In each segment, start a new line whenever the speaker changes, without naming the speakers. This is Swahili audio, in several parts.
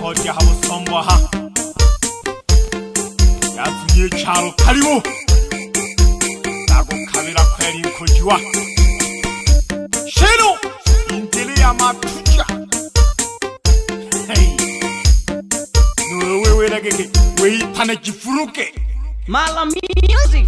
hoja hausomboha yazuye charo karibu nago kabira kweli nkojiwa sheno intele ya matuja hey no wewe lageke we tane jifuruke
Mala music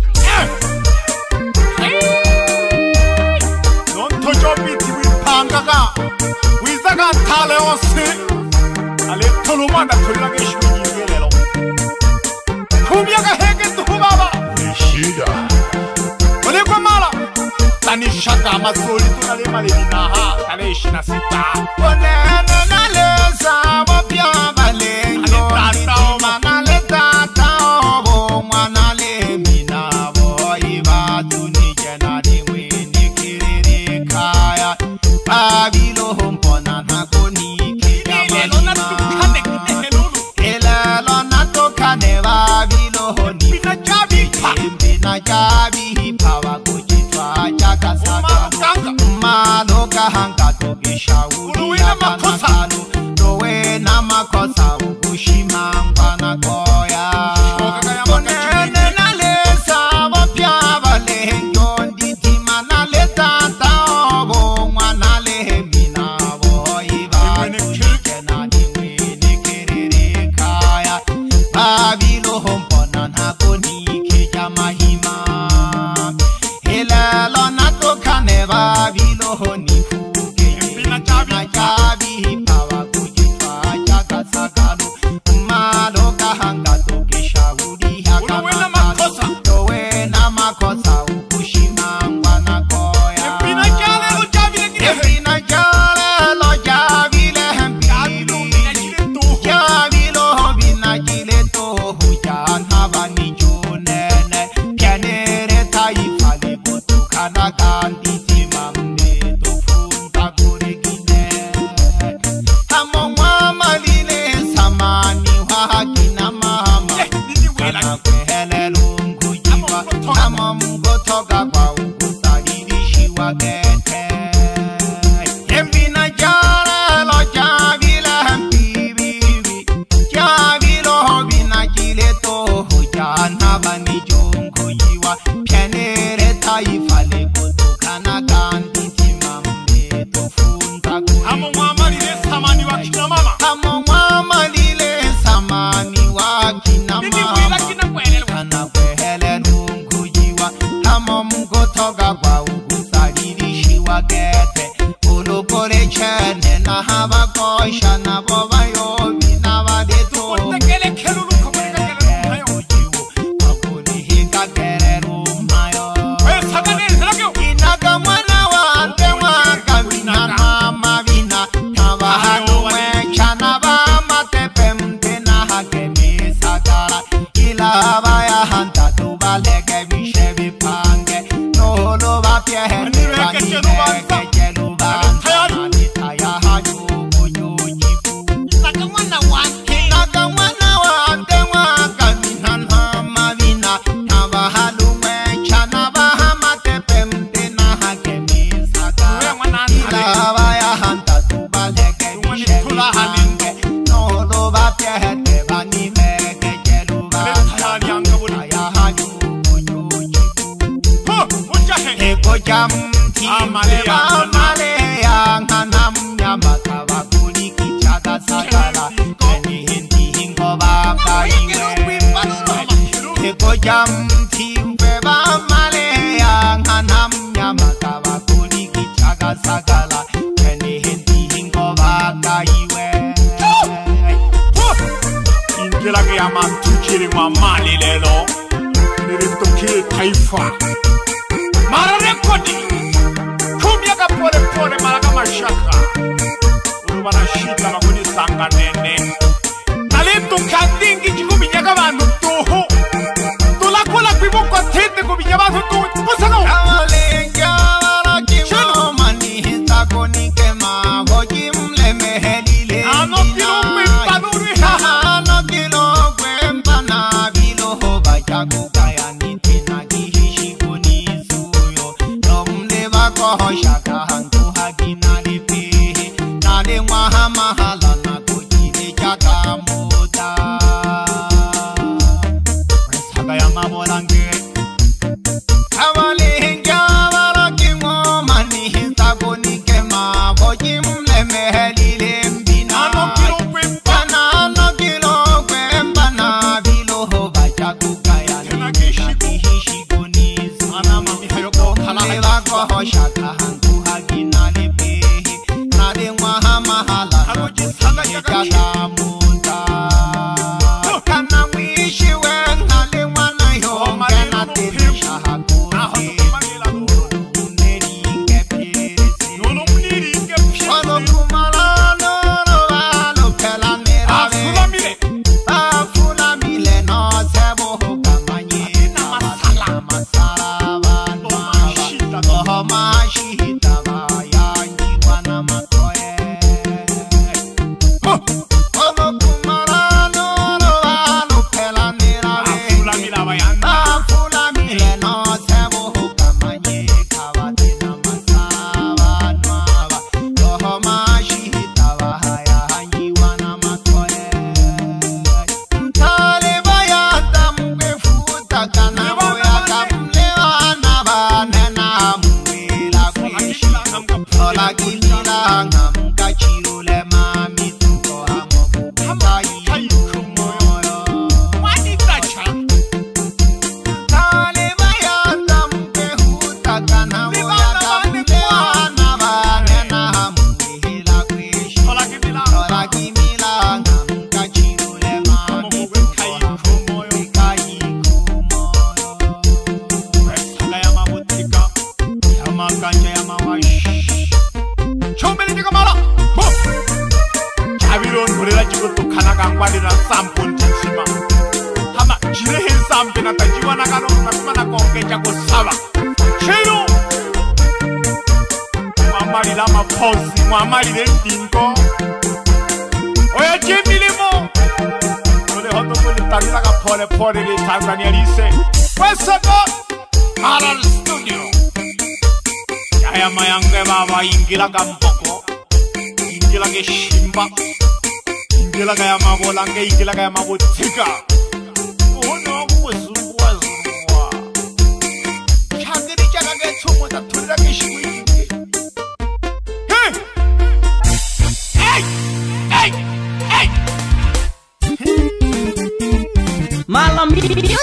non to jobiti wi pangaga wi zaga tale onse ale tolumanda tolage shuni lelo kubiaga hege tu baba shida ole kwa mala tani shaka masoli tunale male binaha tale shina sita ole na leza wapya bale ale tata ale tata obo mwana le mina boy ba tunije na diwe nikiriri kaya abilo hompona na koni kiyamalima ela lona toka ne babilo honi bina jabi pawa kujitwa chaka saka maloka hanga toge shauri ya makosano dowe na makosa ukushima mbana koya konene na lesa wapya bale nyondi tima na leta taobo mwana le mina boiba tujena niwe nikiriri kaya babilo hompona na koni kija mahima ela lona toka ne babilo honi fuge na jabi pawa kujitwa chaka sakano maloka hanga toke shauri haka makosa dowe na makosa ukushima ngwana koya mpina jale lo javile javilo bina jile to hujana bani jonene kenere taifa libotu kana kandi timamne to funta kuregine hamwa malile samani hakina mama kana kwele lungu jiwa kama mgotoka kwa ukusalili shiwa gete yembina jara lo javila mpibibi javilo bina jile to hujana bani jongo jiwa pianere taifa leboto kana kandi timamne to funta hamwa malile samani wakina mama hamwa malile samani wakina mama kana kwele lungu jiwa hamo mgotoga kwa ukusalili shiwa gete ulupole chene na haba kosha na boba yobi na wadeto utekele kelulu kumega kelulu ujiwo akuni hinga kelulu mayo sagane zrakyo inaga mwana wante waka vina mama vina kaba haluwe chana ba matepe mte na hake misagara ila baya hanta tuba lege vishe vipange nolo ba piehene bani lege jelu ba nani taya haju kujujibu inaga mwana wante waka minan hama vina kaba haluwe chana ba matepe mte na hake misagara ila baya hanta tuba lege vishe vipange nolo ba piehene bani lege jelu ba taya haju eko jamti meba male ya nganam nyamaka wakuli kichaga sakala keni hindi hingo baka inge eko jamti meba male ya nganam nyamaka wakuli kichaga sakala keni hindi hingo baka iwe ingela ke ya mantukiri mwa mali lelo niritoki taifa mara rekodi kumyaga pole pole maraga mashaka urubana shita makuni sanga nene nalitu kandingi jikuminyaga abantu tuhu tulakola kwiboko tete kuminya abantu tuhu musano awalenga warakimo mani hitakoni kema hoji mle mehelile ano kilo kwimpanuri ano kilo kwempana bilo hoba chaku kaya nitina gihishi kuni suyo nomde bako shaka hantu hagina lipi nale mwaha mahala na kujile chaka 처음에는 말아 자비로운 노래라 지고도 가나강발이나 쌈본 택시마 하마 지레hen 쌈비나 따지와 나가노 나쿠마나 꽁게자고 사바 쉐로 마마리라마 포스 마마리를 띵고 오야 제밀리모 노래 허도물리 따리다가 포레포레리 탄자니아 리세 웨스거 마랄 스튜디오 야야마양게 바바 인기라가 먹고 인기라게 심박 인기라가 야마볼랑게 인기라가 야마보티가 오너 무슨 무슨 샤들이 자가게 소모다 돌라게 쉬고 있는데
Malam Music.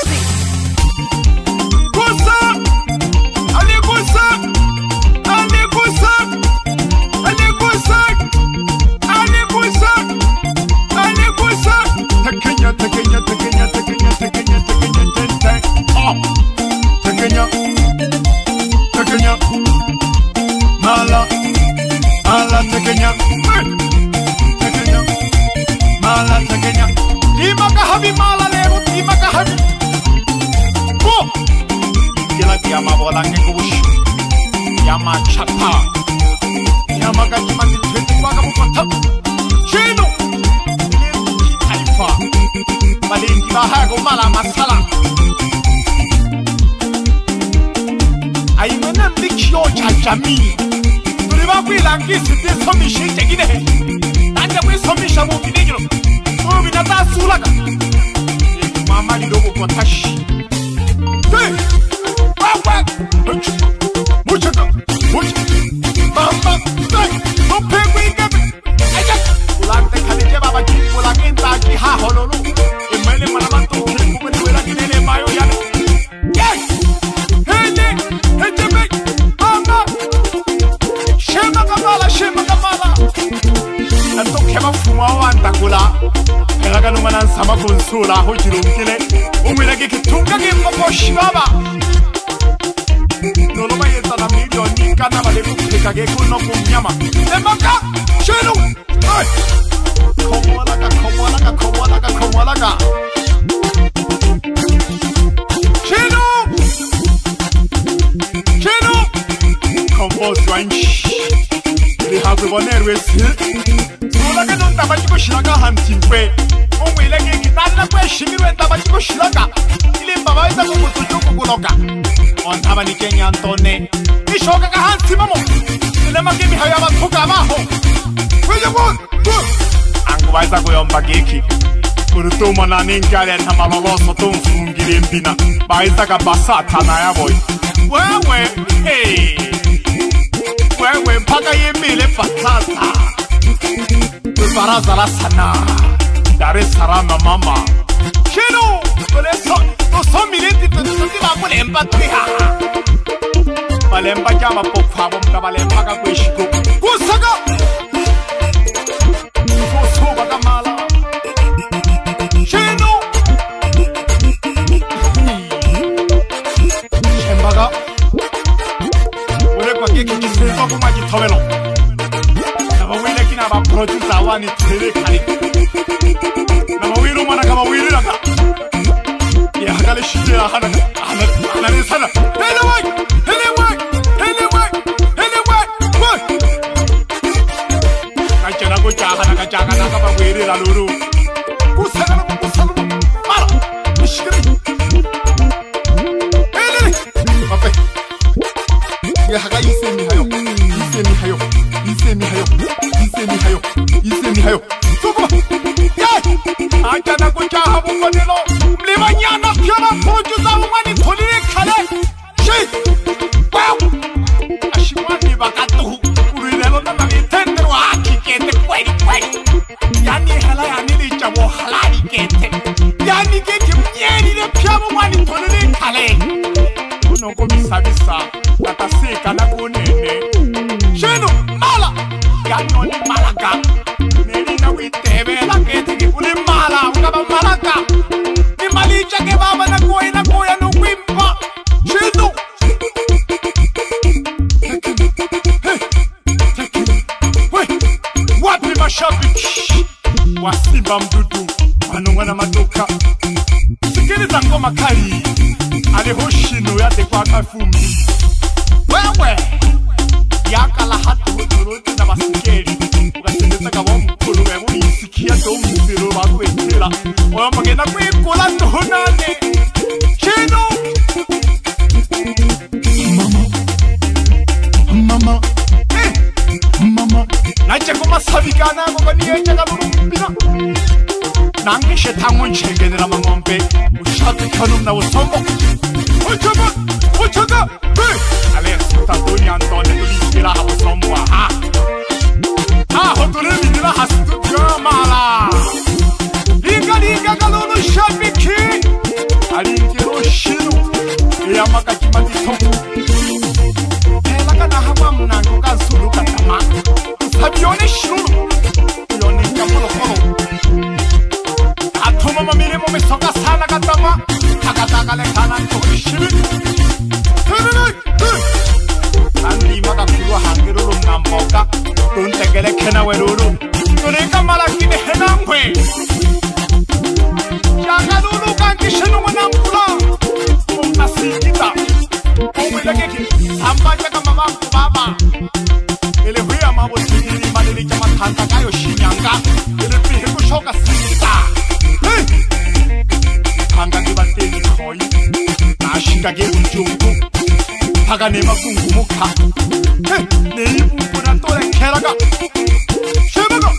Yama bolange kubush Yama chata Yama gachimani twetu waka mukota Chino Leruki taifa Malingi bahago mala masala Aimena mlikyo chachami Tuliba kwilangi siti somishi chegine Nanja kwi somisha mubinegiro Mubina ta sulaga Mama ni dogo kontashi Hey! Muchaka, mama, no penguin. I just Ulante Kalije Baba Ulagin Ha Honolu, Emele Manamanto, when you are in a bio. Yes, hey, mama, Shema Kamala, and took him up from our Takula, Elaganuman and Samakun Sula, which you kill Umilaki Tunga game of Shibaba. No lo vayas a la million ni cana vale que cague con no puñama. ¡De maca! ¡Chelo! ¡Ay! ¡Como alaga! ¡Chelo! Como Swanch. Le have one airways. No la non tabaco shiraga hantimpe. Un wile che chitarra poi shimiru e tabaco shiraga. Il baba è stato molto gioco con On tabani Kenya Antone. Ni shoga ka hansi mamo. Lema ke mi hayama toka maho. Weje bon. Angu waisa ko yomba geki. Kuruto mana ninkale na malolo soton fungire mbina. Baisa ka basata na ya boy. Wewe, hey. Wewe mpaka yemile patata. Baraza la sana. Dar es Salaam mama. Chino, so milenti tutti va con empatia. Valemba chiama poppa bomba valemba ka kweshiko. Kusaga. So baga mala. Chino. Chembaga. Ore kwa kiki kisema kwa maji towelo. Na wile kina ba producer wani tere kali. Na wile mana kama wile raka. Ya kale shite hana ni sana. Anyway. Kachana ko chaga na kama wile la luru. Kusana. Mara. Mishkiri. Pape. Ya haga isemi hayo. Sokoma. Achana ko chaha bukonelo. Mlimanyana pyama producer wani tolire kale. Shi. Wow. Ashimani bakatu. Urilelo na mitende wa kikete kweli. Yani hala yani licha wo halali kete. Yani keke mnyeni le pyama wani tolire kale. Unoko misabisa. Wataseka na kunene. Sheno mala. Yani oni malaka. Neni na witebe la kete uli mala. Ukaba malaka. Ni malicha ke baba na koya no wimpa. Sheno. baba mdudu manongwa na madoka sikiliza ngoma kali aliho shino yate kwa kafumbi wewe yakala hatu huturuti na basikeli ugasendeza kaba mkulu wewe uyisikia do mziro bakwetela oyambagenda kwikola ndohonane shino mama naje kumasabikana ngo niyenye galumbira nange shetango njengenera mangombe ushaka kanumna usombo uchaga ale tatoni antone tuligira habusombo ha hotore bidira hastudio mala liga galulu shabiki alingiro shiru yamaka kimadito elaka na hawa mnango kasuluka tama sabione shiru yone kamolo kolo atuma mamire mo mesoka sana katama takataka le kana to shiru andi maka kulwa hangiro lumnamboka tuntegele kena weruru tureka malakine henangwe yagalulu kankishenu mwanamkula umnasikita umwelekeki sambaja kama bangu baba ele huya mabo sigiri manili kama tanta kayo shinyanga ele pihe kushoka sikita kanga nibateni koi nashikage unjungu pagane makungu muka neibu na tore keraga shebaga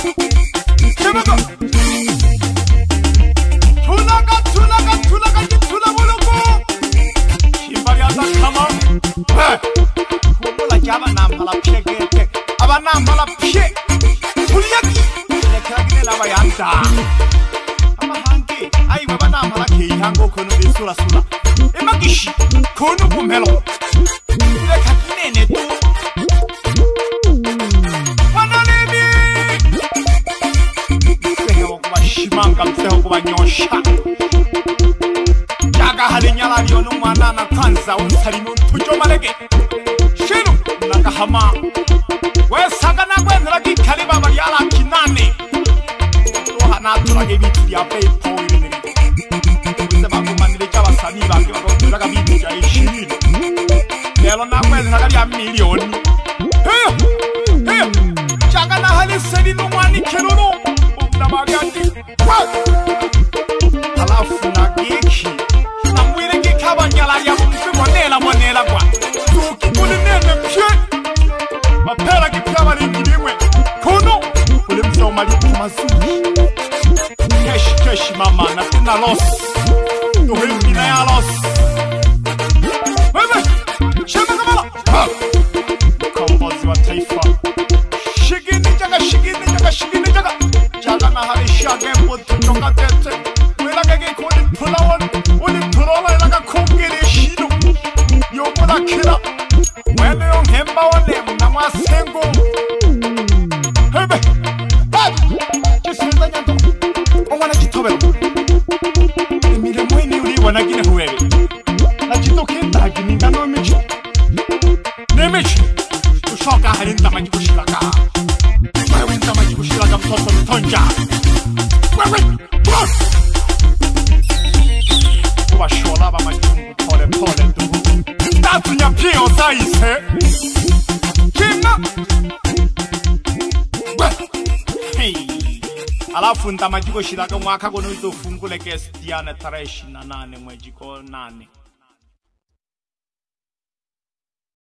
tulaga moloko shimbari atakama kubola jaba nampala pegete aba nampala pie kuliyaki lekagine laba yanda ama hangi ai baba nampala ke hango kono bisura sura emagishi kono kumelo lekagine ne tu wanalebi seho kwa shimanga mseho kwa nyosha jaga halinyala lyono mwana na kwanza unsalimu tujomalege shinu nakahama wesaga na gwendera gikali baba yala kinane rohana turage bitu ya pepo ibintu bize bakumanire cyabasani bangi bagoturaga bitu ya 20 lelo na gwendera ya milioni jaga na hali selinu mwani keruno ndabagandi alafu na giki namwire gikabanyala ya monela kwa tukikunene pye mapera gipyaba ringimwe kono ule mzao maliku mazuri keshi mama na tena los tuhimbi na ya los wewe shema kamala mkombozi wa taifa shigini jaga na hali shage mbotu chonga tete wela gege kodi pulawon uli pulola ilaga kongere shino yomola kila wele yon hemba wale mnamwa sengo hebe jisenda nyanto omwana kitobelo emile mweni uli wanagine huwebe na jitoke ndagini ngano michi nemichi ushoka halinda majikushilaka wewe nda majikushilaka mtoto mtonja wewe washola ba majungu pole ndugu tatu nyapio saise kima hey alafu ndamajiko shiraka mwaka gono izofungule guest yana tarehe 28 mwezi ko 8